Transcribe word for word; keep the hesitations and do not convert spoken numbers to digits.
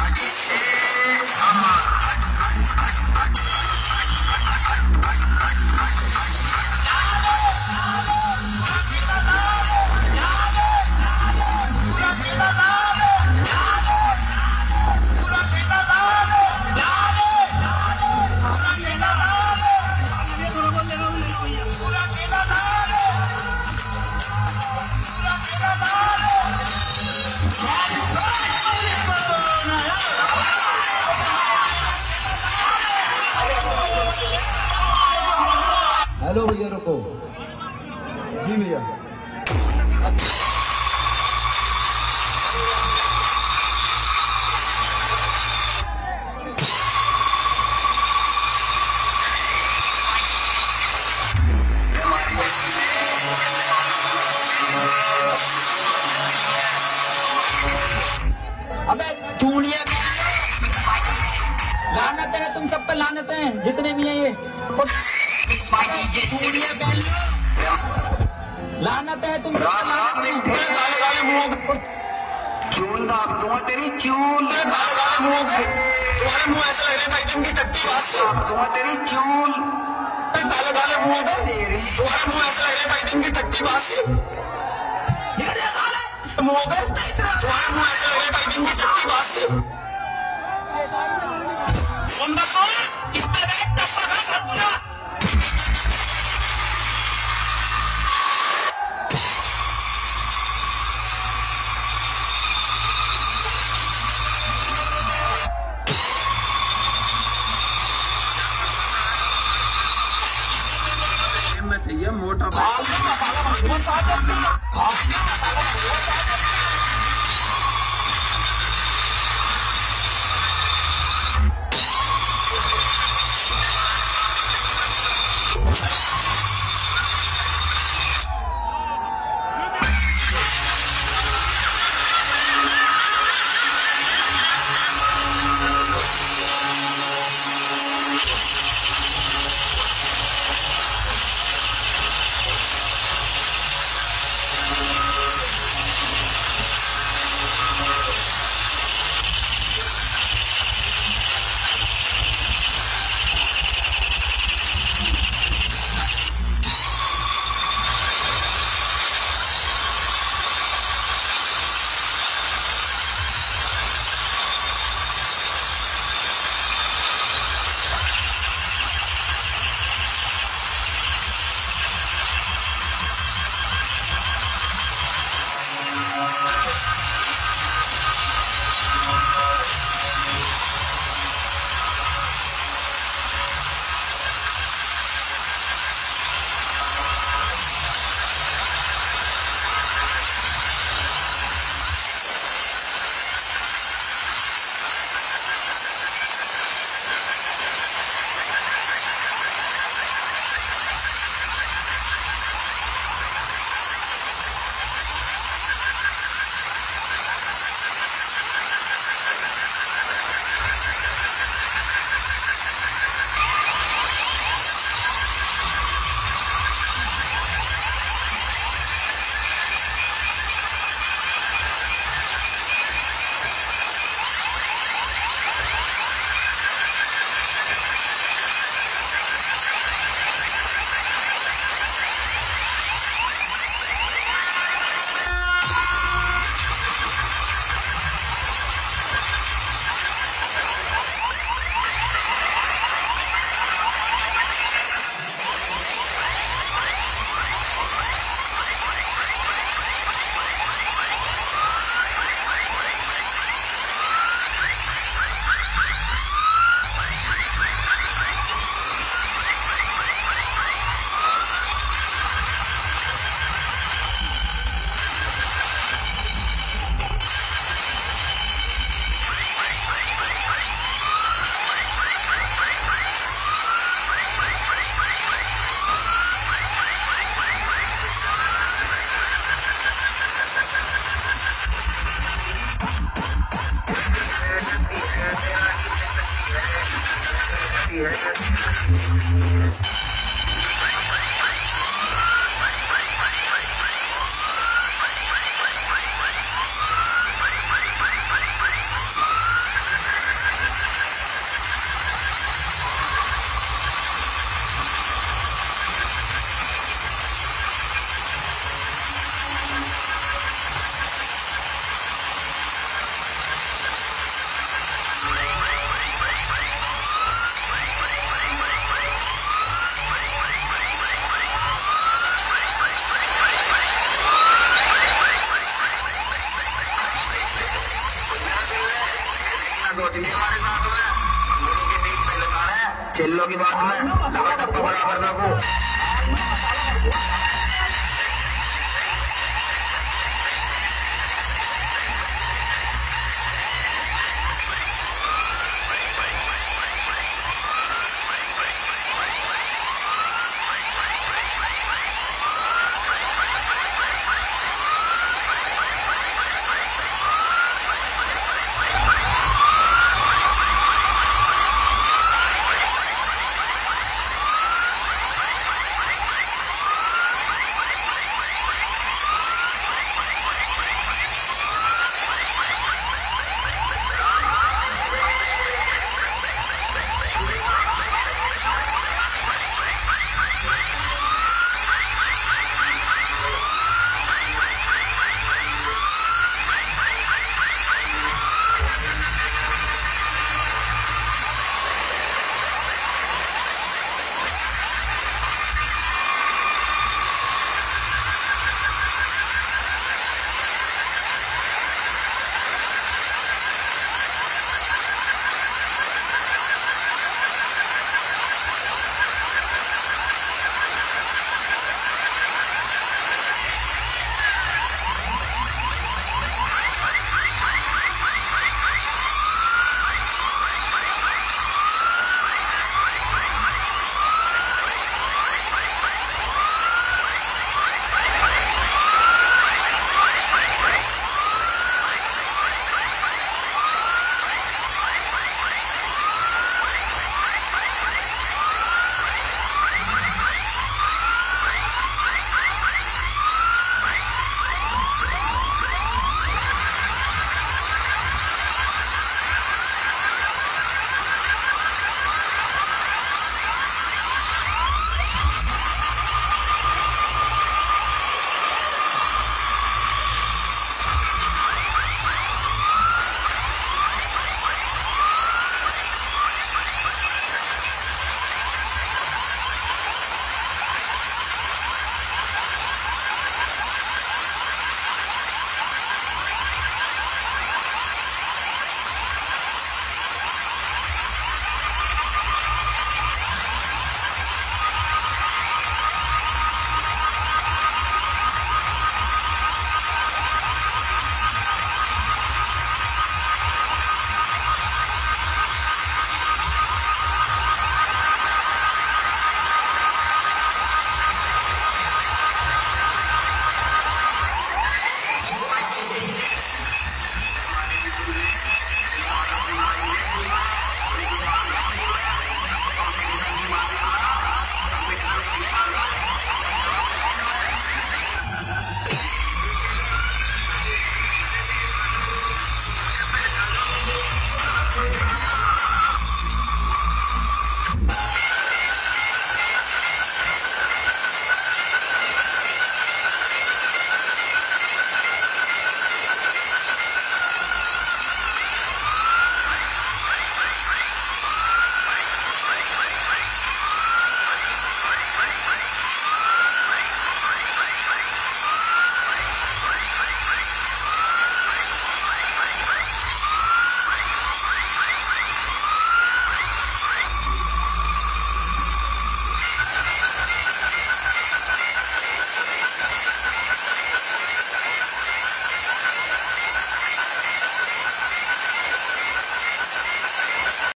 Hello भैया रुको जी भैया अबे चूड़िया लानत है तुम सब पे, लानत है जितने भी हैं ये चूड़िया पहन लो, लानत है तुम सब पे, लानत है। चूल दाब दूंगा तेरी चूल, तुम्हारे मुंह ऐसा लग रहा है भाई तुम की टट्टी बात दाब दूंगा तेरी चूल, काले काले मुंह तेरी तुम्हारे मुंह ऐसा लग रहा है भाई तुम की टट्टी बात मुंह पे तुम्हारे मुंह ऐसा लग रहा है भाई तुम की टट्टी बात इस पे बैठ टप्पा खा सकता। चाहिए मोटा सोच लिया हमारे साथ में, दोनों के बीच में लगाना है चिल्लों की बात में, लगा टप्पा बराबर ना को